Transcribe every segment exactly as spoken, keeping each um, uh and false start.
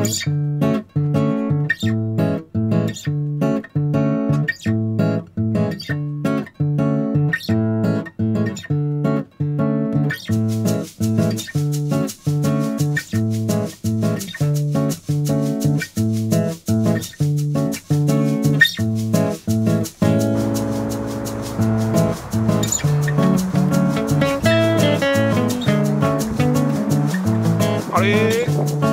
Allez.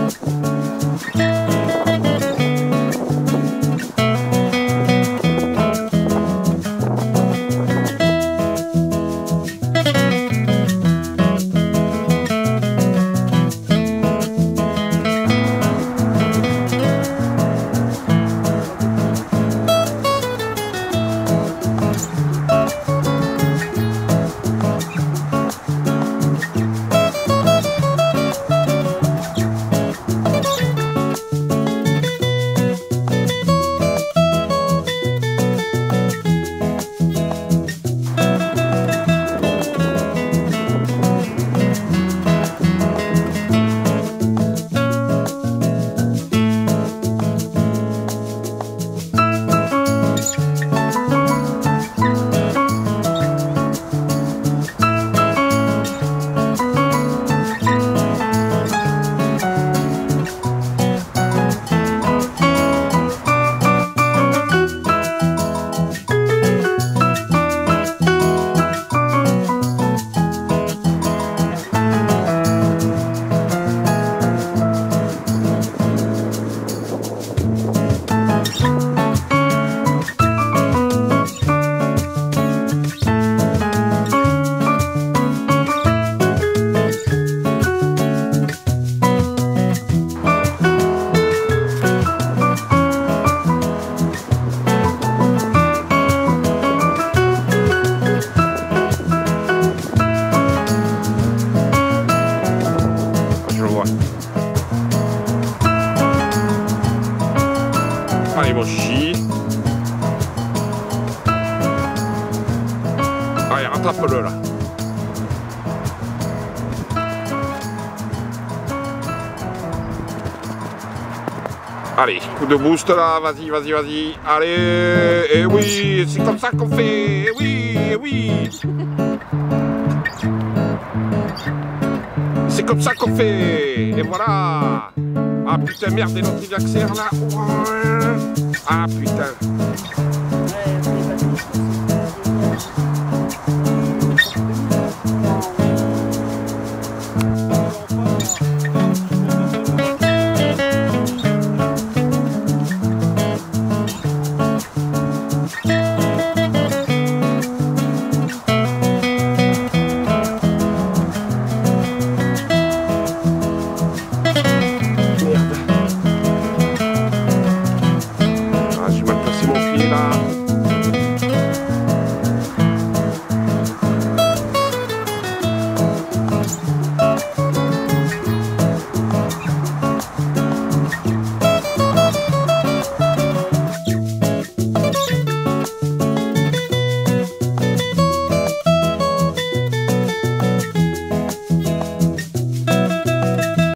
Allez mon chichi. Allez, rattrape-le là. Allez, coup de boost là, vas-y, vas-y, vas-y. Allez, et oui, c'est comme ça qu'on fait. Et oui, et oui. C'est comme ça qu'on fait. Et voilà. Ah putain, merde, et l'autre il accélère là. Ah putain.